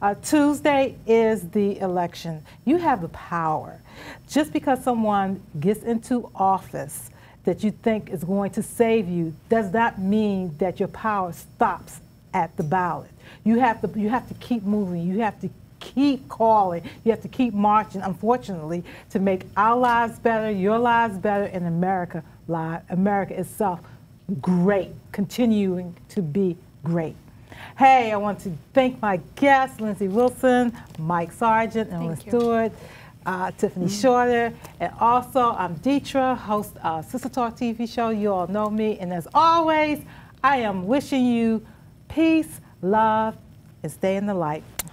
Tuesday is the election. You have the power. Just because someone gets into office that you think is going to save you does not mean that your power stops at the ballot. You have to keep moving. You have to keep calling. You have to keep marching, unfortunately, to make our lives better, your lives better, and America itself great, continuing to be great. Hey, I want to thank my guests, Lindsay Wilson, Mike Sargent, Ellen Stewart, Tiffany Shorter, and also I'm Deetra, host of Sister Talk TV show. You all know me, and as always, I am wishing you peace, love, and stay in the light.